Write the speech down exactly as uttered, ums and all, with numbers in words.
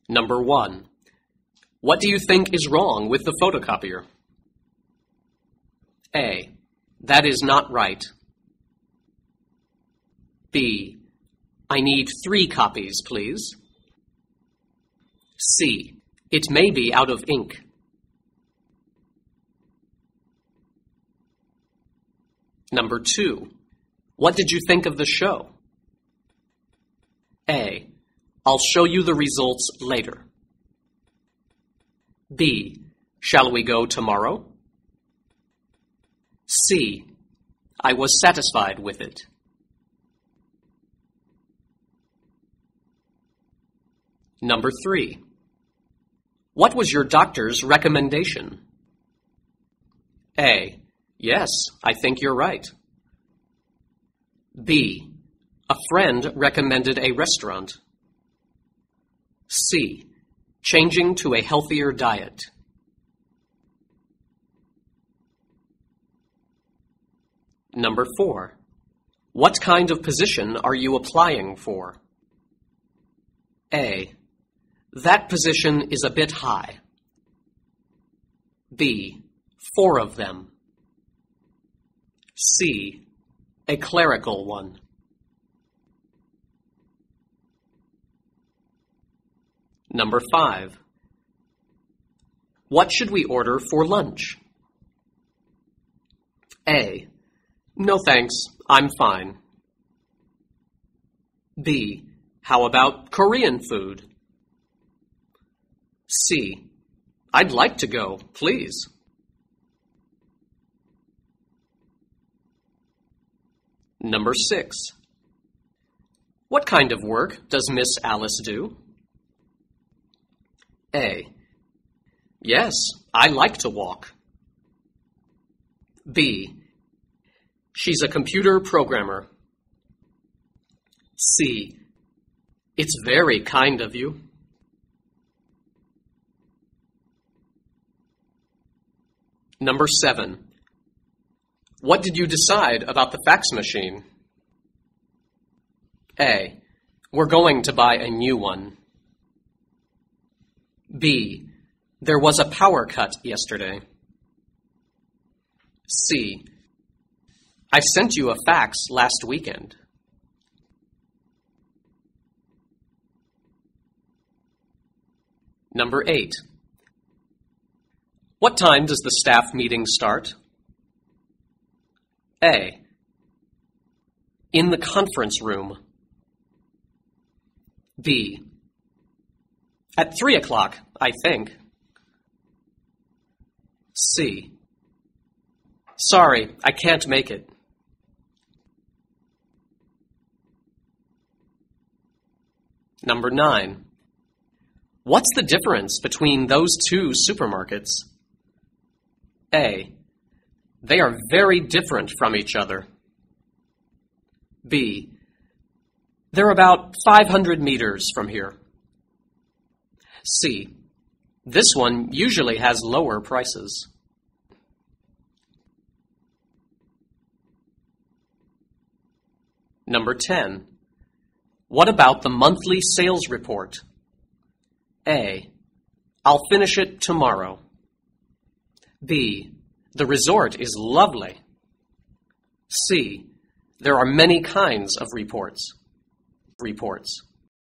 Number one. What do you think is wrong with the photocopier? A. That is not right. B. I need three copies, please. C. It may be out of ink. Number two. What did you think of the show? A. I'll show you the results later. B. Shall we go tomorrow? C. I was satisfied with it. Number three. What was your doctor's recommendation? A. Yes, I think you're right. B. A friend recommended a restaurant. C. Changing to a healthier diet. Number four. What kind of position are you applying for? A. That position is a bit high. B. Four of them. C. A clerical one. Number five. What should we order for lunch? A. No thanks, I'm fine. B. How about Korean food? C. I'd like to go, please. Number six. What kind of work does Miss Alice do? A. Yes, I like to walk. B. She's a computer programmer. C. It's very kind of you. Number seven. What did you decide about the fax machine? A. We're going to buy a new one. B. There was a power cut yesterday. C. I sent you a fax last weekend. Number eight. What time does the staff meeting start? A. In the conference room. B. At three o'clock, I think. C. Sorry, I can't make it. Number nine. What's the difference between those two supermarkets? A. They are very different from each other. B. They're about five hundred meters from here. C. This one usually has lower prices. Number ten. What about the monthly sales report? A. I'll finish it tomorrow. B. The resort is lovely. C. There are many kinds of reports. Reports.